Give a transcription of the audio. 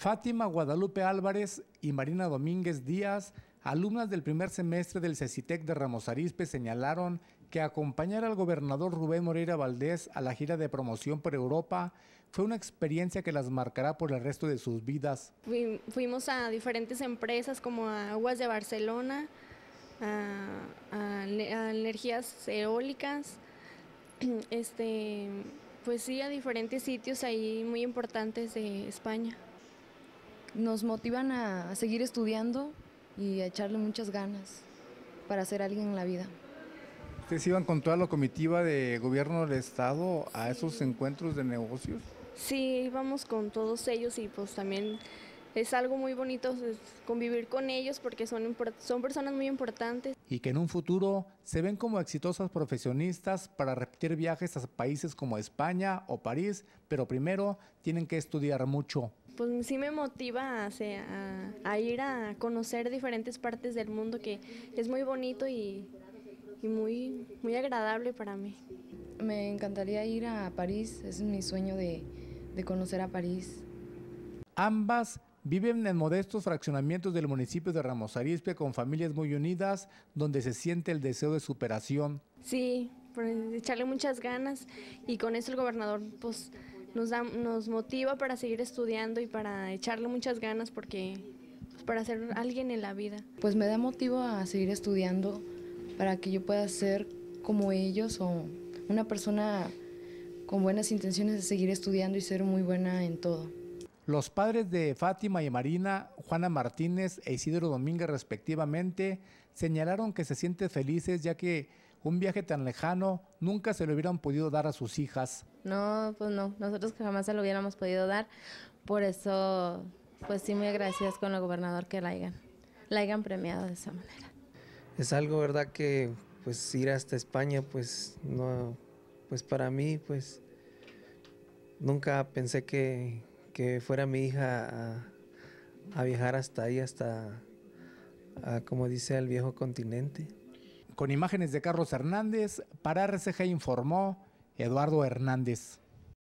Fátima Guadalupe Álvarez y Marina Domínguez Díaz, alumnas del primer semestre del CECITEC de Ramos Arizpe, señalaron que acompañar al gobernador Rubén Moreira Valdés a la gira de promoción por Europa fue una experiencia que las marcará por el resto de sus vidas. Fuimos a diferentes empresas como a Aguas de Barcelona, a energías eólicas, pues sí, a diferentes sitios ahí muy importantes de España. Nos motivan a seguir estudiando y a echarle muchas ganas para ser alguien en la vida. ¿Ustedes iban con toda la comitiva de gobierno del estado a esos encuentros de negocios? Sí, íbamos con todos ellos y pues también es algo muy bonito convivir con ellos porque son personas muy importantes. Y que en un futuro se ven como exitosas profesionistas para repetir viajes a países como España o París, pero primero tienen que estudiar mucho. Pues sí me motiva a ir a conocer diferentes partes del mundo, que es muy bonito y muy agradable para mí. Me encantaría ir a París, es mi sueño de conocer a París. Ambas viven en modestos fraccionamientos del municipio de Ramos Arizpe con familias muy unidas, donde se siente el deseo de superación. Sí, pues echarle muchas ganas y con eso el gobernador pues nos motiva para seguir estudiando y para echarle muchas ganas para ser alguien en la vida. Pues me da motivo a seguir estudiando para que yo pueda ser como ellos o una persona con buenas intenciones de seguir estudiando y ser muy buena en todo. Los padres de Fátima y Marina, Juana Martínez e Isidro Domínguez respectivamente, señalaron que se sienten felices ya que un viaje tan lejano nunca se lo hubieran podido dar a sus hijas. No, pues no, nosotros jamás se lo hubiéramos podido dar, por eso pues sí muy agradecidas con el gobernador que la hayan premiado de esa manera. Es algo, verdad, que pues ir hasta España, pues no, pues para mí, pues nunca pensé que fuera mi hija a viajar hasta ahí, como dice, el viejo continente. Con imágenes de Carlos Hernández, para RCG informó Eduardo Hernández.